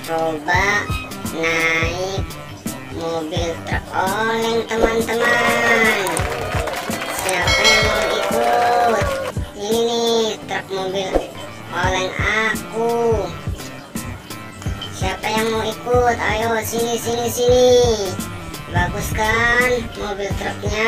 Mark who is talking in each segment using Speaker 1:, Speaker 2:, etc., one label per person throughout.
Speaker 1: coba naik mobil truk oleng teman-teman. Siapa yang mau ikut? Ini nih truk mobil oleng aku. Siapa yang mau ikut? Ayo sini sini sini. Bagus kan mobil truknya?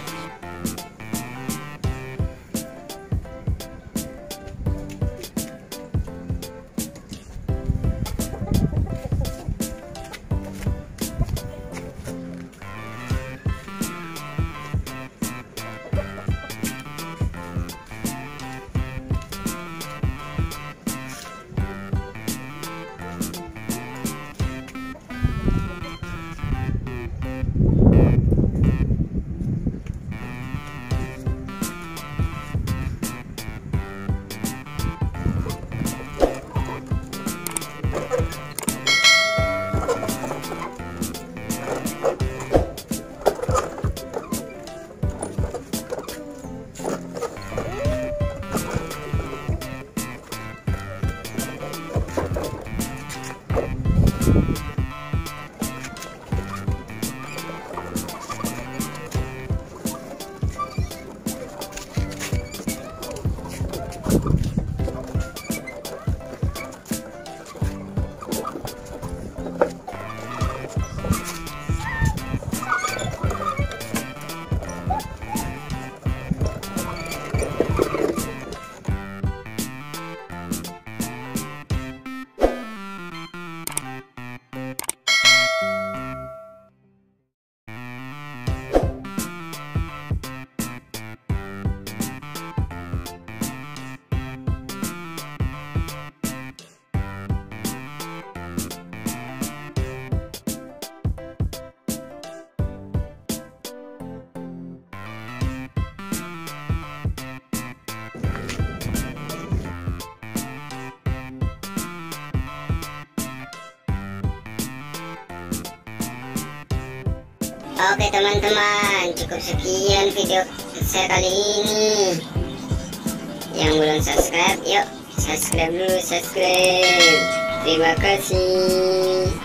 Speaker 1: Oke teman-teman, cukup sekian video saya kali ini. Yang belum subscribe, yuk subscribe dulu, subscribe. Terima kasih.